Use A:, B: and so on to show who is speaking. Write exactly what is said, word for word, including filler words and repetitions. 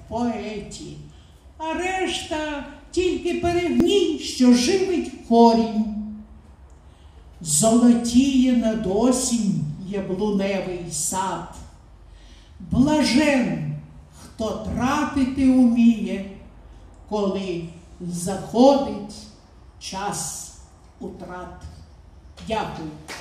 A: поеті, а решта тільки перегній, що живить корінь. Золотіє над осінь яблуневий сад. Блажен, хто тратити уміє, коли заходить час утрат. Дякую.